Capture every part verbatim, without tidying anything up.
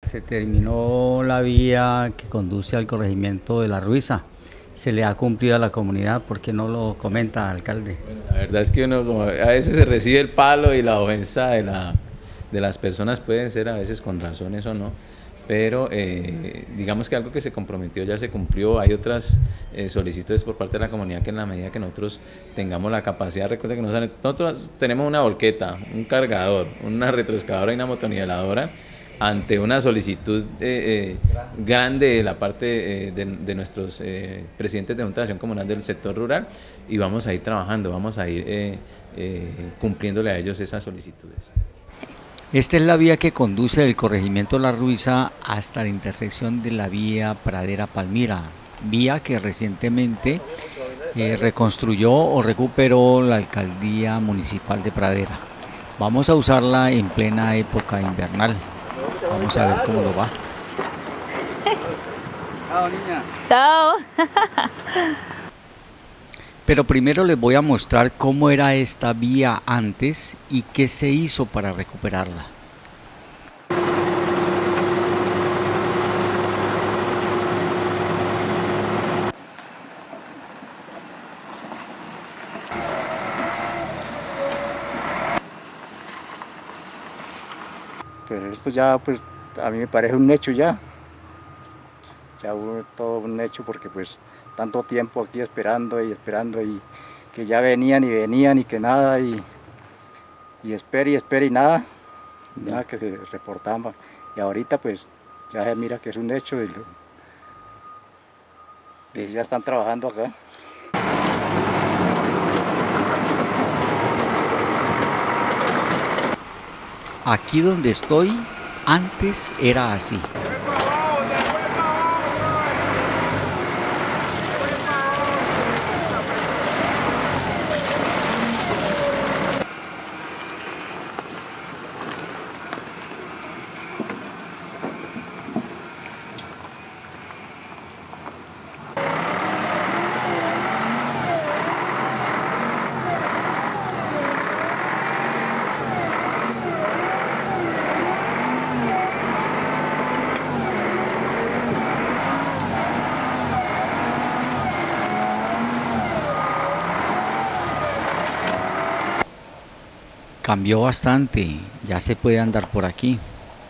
Se terminó la vía que conduce al corregimiento de La Ruiza. Se le ha cumplido a la comunidad, ¿por qué no lo comenta, alcalde? Bueno, la verdad es que uno como a veces se recibe el palo y la ofensa de, la, de las personas pueden ser a veces con razones o no, pero eh, digamos que algo que se comprometió ya se cumplió. Hay otras eh, solicitudes por parte de la comunidad que en la medida que nosotros tengamos la capacidad, recuerden que nosotros, nosotros tenemos una volqueta, un cargador, una retroexcavadora y una motoniveladora. Ante una solicitud eh, eh, grande de la parte eh, de, de nuestros eh, presidentes de Junta de Acción Comunal del sector rural, y vamos a ir trabajando, vamos a ir eh, eh, cumpliéndole a ellos esas solicitudes. Esta es la vía que conduce del corregimiento La Ruiza hasta la intersección de la vía Pradera-Palmira, vía que recientemente eh, reconstruyó o recuperó la alcaldía municipal de Pradera. Vamos a usarla en plena época invernal. Vamos a ver cómo lo va. Chao, niña. Chao. Pero primero les voy a mostrar cómo era esta vía antes y qué se hizo para recuperarla. Pero esto ya, pues, a mí me parece un hecho ya. Ya hubo todo un hecho porque, pues, tanto tiempo aquí esperando y esperando y que ya venían y venían y que nada y, y espera y espera y nada, nada que se reportaba. Y ahorita, pues, ya se mira que es un hecho y, lo, y ya están trabajando acá. Aquí donde estoy, antes era así. Cambió bastante, ya se puede andar por aquí.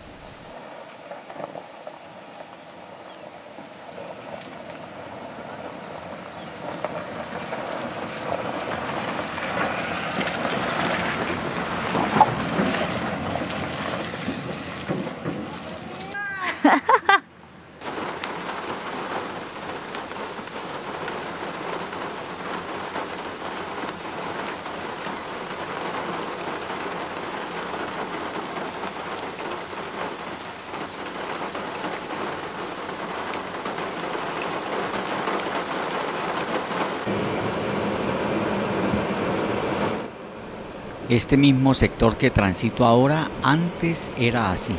Este mismo sector que transito ahora, antes era así.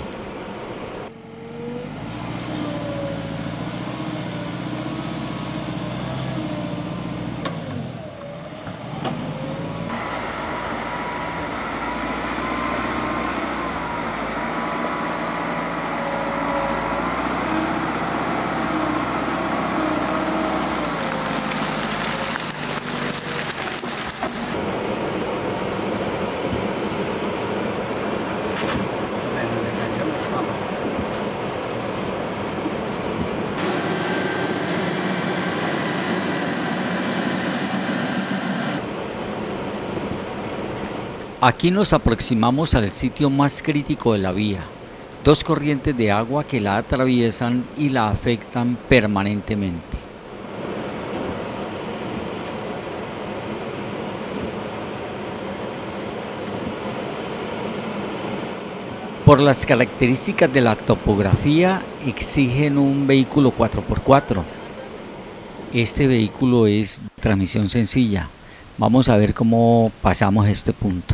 Aquí nos aproximamos al sitio más crítico de la vía, dos corrientes de agua que la atraviesan y la afectan permanentemente. Por las características de la topografía exigen un vehículo cuatro por cuatro. Este vehículo es de transmisión sencilla. Vamos a ver cómo pasamos este punto.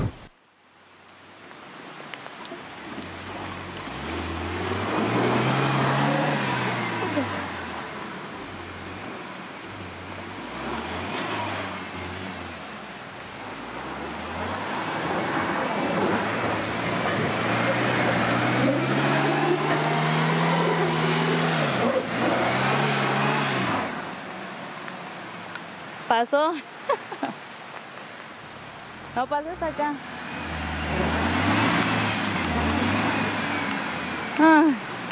Pasó. No pases acá. Ah.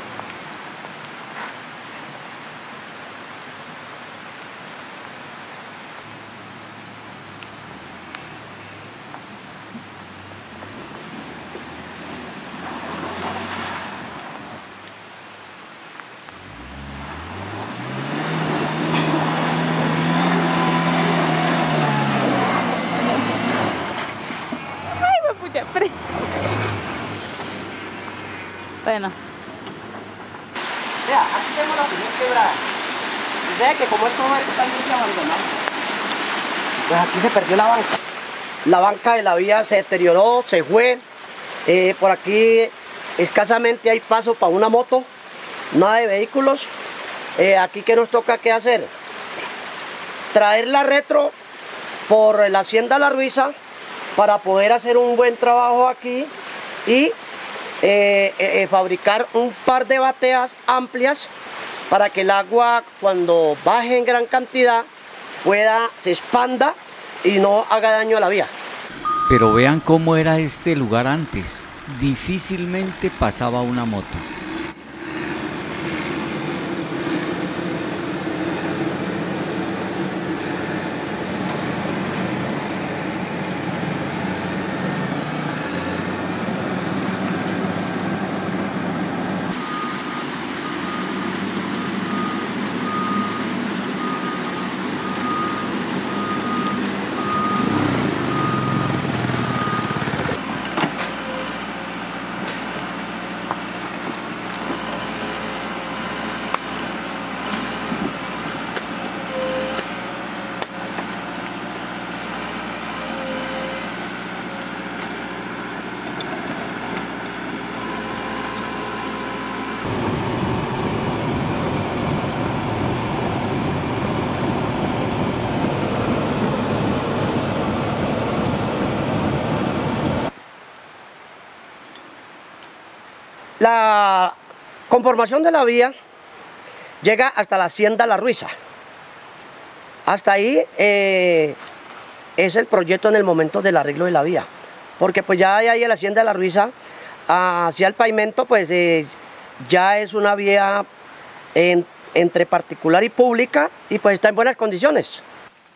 Bueno. Vea, aquí tenemos la primera quebrada. Dice que como esto está muy abandonado, pues aquí se perdió la banca. La banca de la vía se deterioró, se fue. Eh, por aquí escasamente hay paso para una moto, nada de vehículos. Eh, aquí ¿qué nos toca qué hacer? Traer la retro por la Hacienda La Ruiza para poder hacer un buen trabajo aquí y eh, eh, fabricar un par de bateas amplias para que el agua cuando baje en gran cantidad pueda, se expanda y no haga daño a la vía. Pero vean cómo era este lugar antes. Difícilmente pasaba una moto. La conformación de la vía llega hasta la Hacienda La Ruiza. Hasta ahí eh, es el proyecto en el momento del arreglo de la vía. Porque pues ya de ahí en la Hacienda La Ruiza hacia el pavimento pues eh, ya es una vía en, entre particular y pública y pues está en buenas condiciones.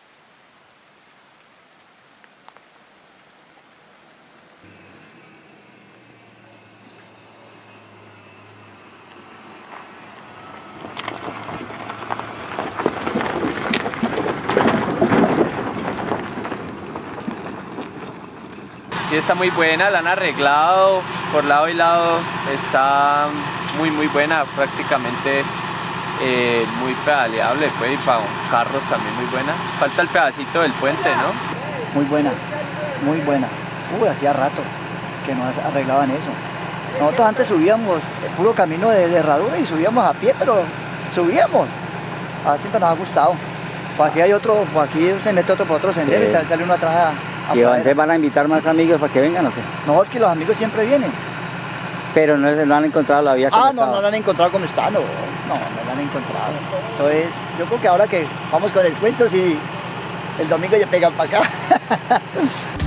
Sí, está muy buena, la han arreglado por lado y lado, está muy muy buena, prácticamente eh, muy pedaleable, puede ir para carros también muy buena. Falta el pedacito del puente, ¿no? Muy buena, muy buena. Uy, hacía rato que no arreglaban eso. Nosotros antes subíamos el puro camino de, de herradura y subíamos a pie, pero subíamos. A siempre nos ha gustado. Por aquí hay otro, por aquí se mete otro por otro sendero sí. Y sale uno atrás a... ¿Y antes van a invitar más amigos para que vengan o qué? No, es que los amigos siempre vienen. Pero no, no han encontrado la vía como Ah, estaba. no, no la han encontrado como está, no, no, no la han encontrado. Entonces, yo creo que ahora que vamos con el cuento, si el domingo ya pegan para acá.